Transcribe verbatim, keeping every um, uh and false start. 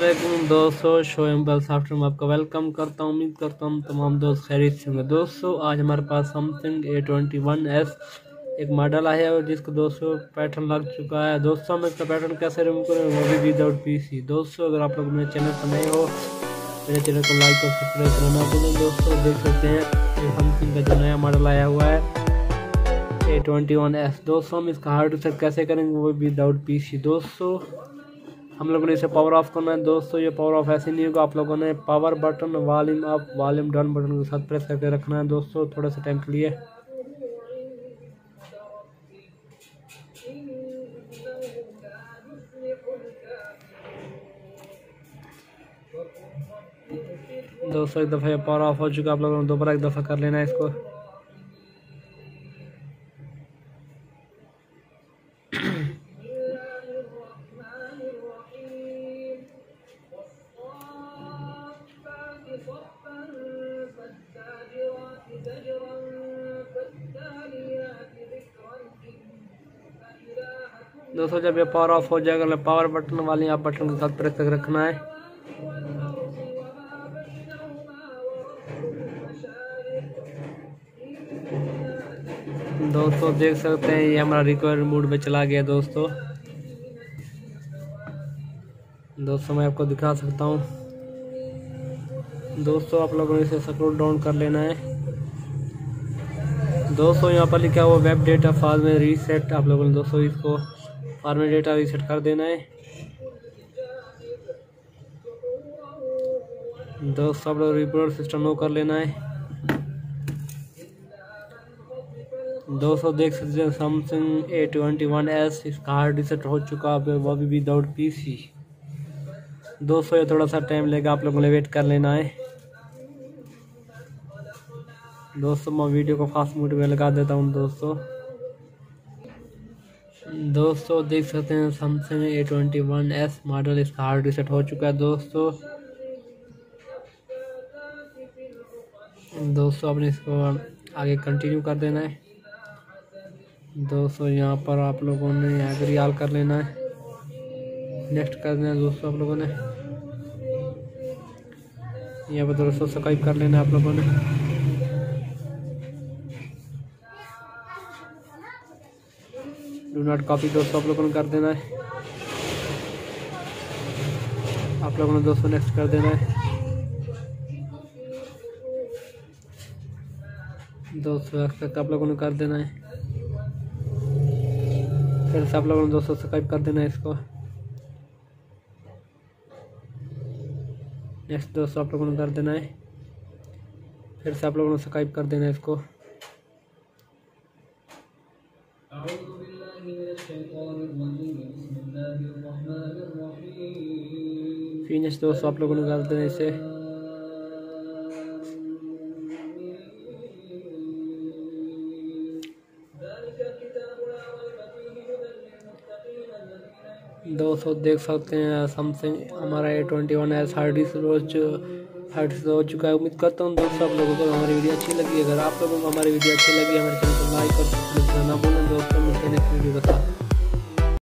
अस्सलामुअलैकुम दोस्तों, शोएब सॉफ्टवेयर में आपका वेलकम करता हूँ। उम्मीद करता हूँ तमाम दोस्त खैरियत से होंगे। दोस्तों आज हमारे पास Samsung A twenty one S एक मॉडल आया है जिसको दोस्तों पैटर्न लग चुका है। दोस्तों हम इसका पैटर्न कैसे रिमूव करें, वो भी विदाउट पीसी। दोस्तों अगर आप लोग मेरे चैनल पर नए हो, मेरे चैनल को लाइक और सब्सक्राइब करना ना भूलें। दोस्तों देख सकते हैं ये समसंग का जो नया मॉडल आया हुआ है ए ट्वेंटी वन एस। दोस्तों हम इसका हार्ड रीसेट कैसे करेंगे, वो भी विदाउट पीसी। दोस्तों हम लोगों ने इसे पावर ऑफ करना है। दोस्तों ये पावर ऑफ ऐसे नहीं होगा, आप लोगों ने power button, volume up, volume down button के साथ प्रेस करके रखना है दोस्तों थोड़ा सा टाइम के लिए। दोस्तों एक दफ़ा ये पावर ऑफ हो चुका, आप लोगों ने दोबारा एक दफ़ा कर लेना है इसको। दोस्तों जब ये पावर ऑफ हो जाएगा, पावर बटन वाली आप बटन के साथ प्रेस करके रखना है। दोस्तों देख सकते हैं ये हमारा रिकवर मोड में चला गया। दोस्तों दोस्तों मैं आपको दिखा सकता हूँ। दोस्तों आप लोगों ने इसे स्क्रॉल डाउन कर लेना है। दोस्तों यहाँ पर लिखा हुआ वेब डेटा फाइल में रीसेट, आप लोगों ने दोस्तों इसको फाइल में डेटा रीसेट कर देना है। दोस्तों आप लोग रिपोर्ट सिस्टम नो कर लेना है। दोस्तों देख सकते हैं Samsung A twenty one S इसका हार्ड रीसेट हो चुका है, वो भी विदाउट पीसी। दोस्तों ये थोड़ा सा टाइम लेगा, आप लोगों ने वेट कर लेना है। दोस्तों मैं वीडियो को फास्ट मोड में लगा देता हूँ। दोस्तों दोस्तों देख सकते हैं Samsung A twenty one S model इसका हार्ड रीसेट हो चुका है। दोस्तों दोस्तों आपने इसको आगे कंटिन्यू कर देना है। दोस्तों यहाँ पर आप लोगों ने एग्री ऑल कर लेना है, नेक्स्ट कर देना है। दोस्तों आप लोगों ने यहाँ पर दोस्तों सब्सक्राइब कर लेना है आप लोगों ने। डू नॉट कॉपी दोस्तों आप लोगों ने कर देना है। आप लोगों ने दोस्तों नेक्स्ट कर देना है। दोस्तों एक्सेप्ट आप लोगों ने कर देना है। फिर से आप लोगों ने दोस्तों सब्सक्राइब कर देना है इसको। नेक्स्ट दोस्तों आप लोगों ने कर देना है। फिर से आप लोगों ने सब्सक्राइब कर देना है इसको। फिनिश दोस्तों आप लोगों ने कर देना इसे। दोस्तों देख सकते हैं समसंग हमारा A twenty one S hard रोज हार्ड हो चुका है। उम्मीद करता हूँ दोस्तों आप लोगों को हमारी वीडियो अच्छी लगी। अगर आप लोगों को हमारी वीडियो अच्छी लगी, हमारे चैनल को लाइक और सब्सक्राइब करना ना भूलें। दोस्तों मिलते हैं नेक्स्ट वीडियो के साथ।